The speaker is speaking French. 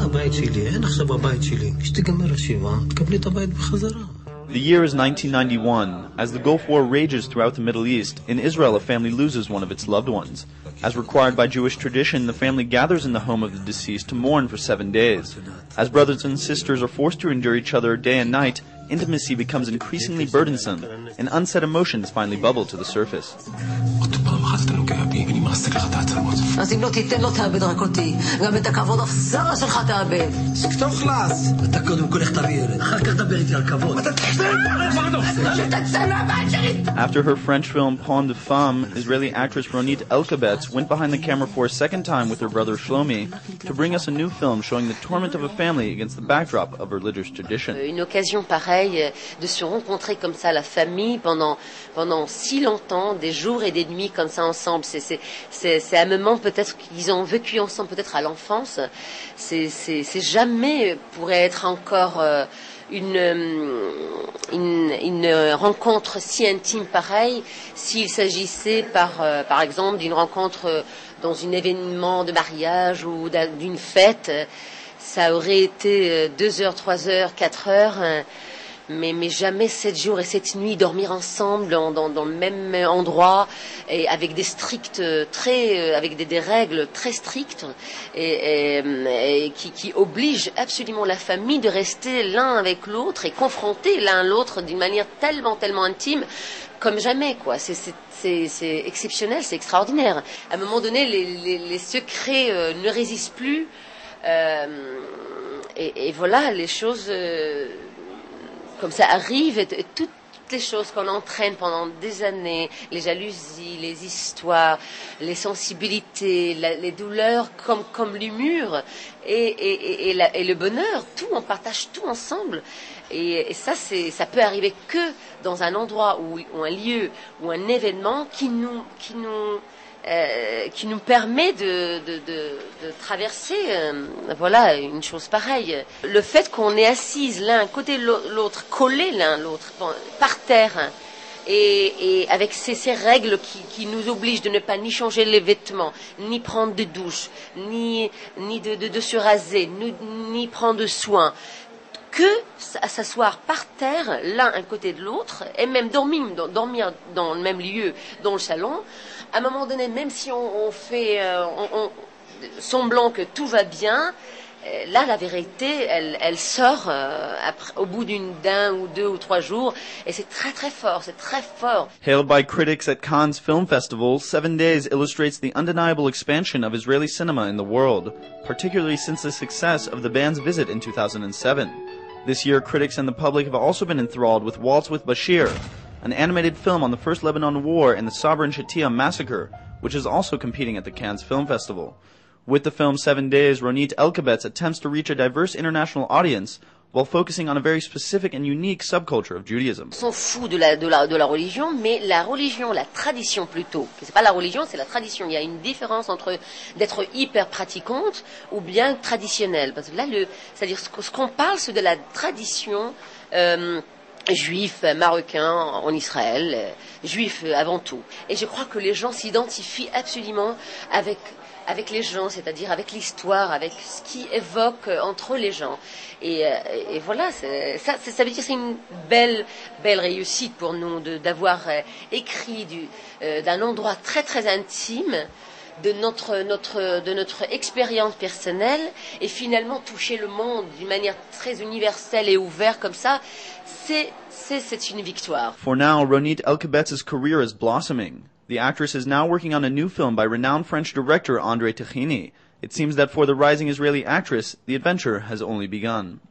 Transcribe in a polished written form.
The year is 1991. As the Gulf War rages throughout the Middle East, in Israel a family loses one of its loved ones. As required by Jewish tradition, the family gathers in the home of the deceased to mourn for 7 days. As brothers and sisters are forced to endure each other day and night, intimacy becomes increasingly burdensome, and unsaid emotions finally bubble to the surface. אז אם לא תיתן לו תאבד רק אותי, גם את הכבוד הפסרה שלך תאבד. סכתוב חלאס. אתה קודם כל איך תביא ילד, אחר כך דבר איתי על כבוד. אתה תחזר! After her French film Pont de Femme, Israeli actress Ronit Elkabetz went behind the camera for a second time with her brother Shlomi to bring us a new film showing the torment of a family against the backdrop of religious tradition. Une occasion pareille de se rencontrer comme ça, la famille, pendant si longtemps, des jours et des nuits comme ça ensemble. C'est un moment peut-être qu'ils ont vécu ensemble, peut-être à l'enfance. C'est jamais pourrait être encore une rencontre si intime pareille s'il s'agissait par exemple d'une rencontre dans un événement de mariage ou d'une fête. Ça aurait été 2 heures, 3 heures, 4 heures, mais jamais 7 jours et 7 nuits dormir ensemble dans le même endroit et avec des strictes avec des règles très strictes et qui obligent absolument la famille de rester l'un avec l'autre et confronter l'un l'autre d'une manière tellement intime comme jamais, quoi. C'est exceptionnel, c'est extraordinaire. À un moment donné, les secrets ne résistent plus et voilà, les choses comme ça arrivent, et toutes les choses qu'on entraîne pendant des années, les jalousies, les histoires, les sensibilités, les douleurs comme l'humeur et le bonheur, tout, on partage tout ensemble. Et ça peut arriver que dans un endroit ou un lieu ou un événement qui nous permet de traverser voilà, une chose pareille. Le fait qu'on est assises l'un à côté de l'autre, collés l'un à l'autre, par terre, et avec ces règles qui nous obligent de ne pas ni changer les vêtements, ni prendre de douche, ni de se raser, ni prendre soin, que à s'asseoir par terre l'un à côté de l'autre, et même dormir dans le même lieu, dans le salon. À un moment donné, même si on fait semblant que tout va bien, là, la vérité, elle sort au bout d'un ou 2 ou 3 jours, et c'est très fort, c'est très fort. Hailed by critics at Cannes Film Festival, 7 Days illustrates the undeniable expansion of Israeli cinema in the world, particularly since the success of the band's visit in 2007. This year, critics and the public have also been enthralled with Waltz with Bashir, an animated film on the First Lebanon War and the Sabra and Shatila massacre, which is also competing at the Cannes Film Festival. With the film 7 Days, Ronit Elkabetz attempts to reach a diverse international audience while focusing on a very specific and unique subculture of Judaism. On s'en fout de la religion, mais la religion, la tradition plutôt. C'est pas la religion, c'est la tradition. Il y a une différence entre d'être hyper pratiquante ou bien traditionnelle. Parce que là, c'est-à-dire ce qu'on parle, c'est de la tradition juifs, marocains en Israël, juifs avant tout. Et je crois que les gens s'identifient absolument avec les gens, c'est-à-dire avec l'histoire, avec ce qui évoque entre les gens. Et voilà, ça veut dire que c'est une belle réussite pour nous d'avoir écrit d'un endroit très intime de notre expérience personnelle et finalement toucher le monde d'une manière très universelle et ouverte comme ça. C'est une victoire. For now, Ronit Elkabetz's career is blossoming. The actress is now working on a new film by renowned French director André Techini. It seems that for the rising Israeli actress, the adventure has only begun.